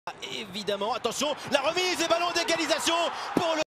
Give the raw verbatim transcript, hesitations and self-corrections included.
Évidemment, attention, la remise et ballon d'égalisation pour le